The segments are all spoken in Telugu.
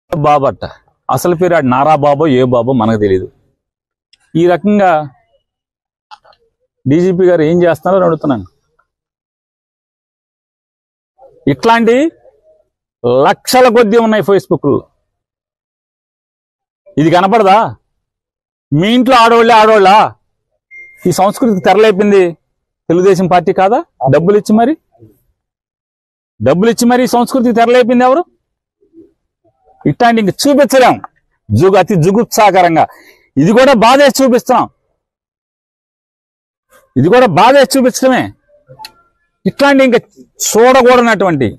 బాబట్ట అసలు పేరు నారా బాబో ఏ బాబో మనకు తెలియదు. ఈ రకంగా డీజీపీ గారు ఏం చేస్తున్నారో అడుగుతున్నాను. ఇట్లాంటి లక్షల కొద్దీ ఉన్నాయి ఫేస్బుక్లో. ఇది కనపడదా? మీ ఇంట్లో ఆడోళ్ళా? ఈ సంస్కృతికి తెరలేపింది తెలుగుదేశం పార్టీ కాదా? డబ్బులు ఇచ్చి మరి సంస్కృతికి తెరలేపింది ఎవరు? ఇట్లాంటి ఇంక చూపించలేం. అతి జుగుప్సాకరంగా ఇది కూడా బాధేసి చూపిస్తున్నాం. ఇది కూడా బాధేసి చూపించడమే. ఇట్లాంటి ఇంకా చూడకూడనటువంటి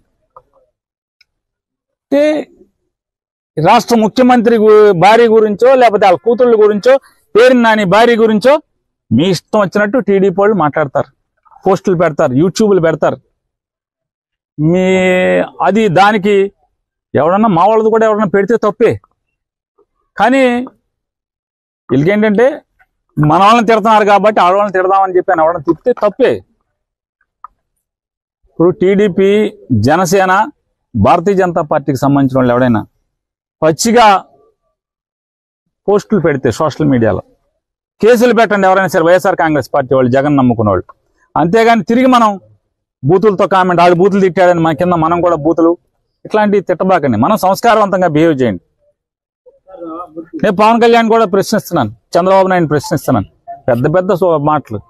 రాష్ట్ర ముఖ్యమంత్రి భార్య గురించో లేకపోతే వాళ్ళ కూతుళ్ళ గురించో పేరు నాని భార్య గురించో మీ ఇష్టం వచ్చినట్టు టీడీపీ వాళ్ళు మాట్లాడతారు, పోస్టులు పెడతారు, యూట్యూబ్లు పెడతారు. అది దానికి ఎవడన్నా మా వాళ్ళది కూడా ఎవరన్నా పెడితే తప్పే. కానీ వీళ్ళకేంటంటే మన వాళ్ళని తిడుతున్నారు కాబట్టి ఆడవాళ్ళని తిడదామని చెప్పి ఎవడన్నా తిప్పితే తప్పే. ఇప్పుడు టీడీపీ, జనసేన, భారతీయ జనతా పార్టీకి సంబంధించిన వాళ్ళు ఎవడైనా పచ్చిగా పోస్టులు పెడితే సోషల్ మీడియాలో కేసులు పెట్టండి ఎవరైనా సరే, వైఎస్ఆర్ కాంగ్రెస్ పార్టీ వాళ్ళు, జగన్ నమ్ముకున్న వాళ్ళు. అంతేగాని తిరిగి మనం బూతులతో కామెంట్, ఆడు బూతులు తిట్టాడని మన కింద మనం కూడా బూతులు ఇట్లాంటివి తిట్టబాకండి. మనం సంస్కారవంతంగా బిహేవ్ చేయండి. నేను పవన్ కళ్యాణ్ కూడా ప్రశ్నిస్తున్నాను, చంద్రబాబు నాయుడు ప్రశ్నిస్తున్నాను. పెద్ద మాటలు.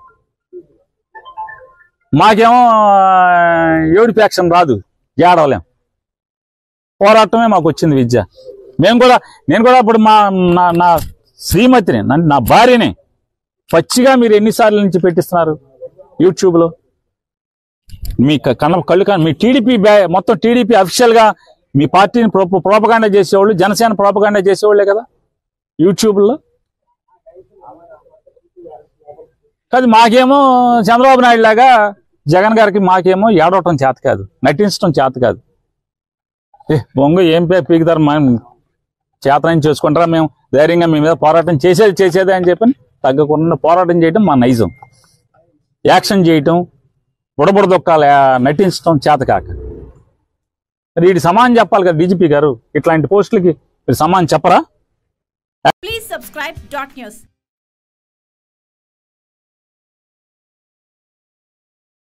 మాకేమో ఏడుపు యాక్షన్ రాదు, ఏడవలేం. పోరాటమే మాకు వచ్చింది విద్య. నేను కూడా ఇప్పుడు నా శ్రీమతిని, నా భార్యని పచ్చిగా మీరు ఎన్నిసార్లు నుంచి పెట్టిస్తున్నారు యూట్యూబ్లో? మీ కళ్ళు మీ టీడీపీ మొత్తం టీడీపీ అఫీషియల్ గా మీ పార్టీని ప్రోపగాండా చేసేవాళ్ళు, జనసేన ప్రోపగాండా చేసేవాళ్లే కదా యూట్యూబ్లో. కాదు మాకేమో చంద్రబాబు నాయుడు లాగా జగన్ గారికి మాకేమో ఏడవటం చేత కాదు, నటించడం చేత కాదు. బొంగ ఏం పీకుతారు, మనం చేతనం చేసుకుంటారా, మేము ధైర్యంగా మీ మీద పోరాటం చేసేదే అని చెప్పని తగ్గకుండా పోరాటం చేయటం మా నైజం. యాక్షన్ చేయటం, బుడబుడదొక్కాల నటించడం చేత కాక మరి వీడి సమానం చెప్పాలి కదా డీజీపీ గారు. ఇట్లాంటి పోస్టులకి మీరు సమానం చెప్పరా? Please subscribe .news.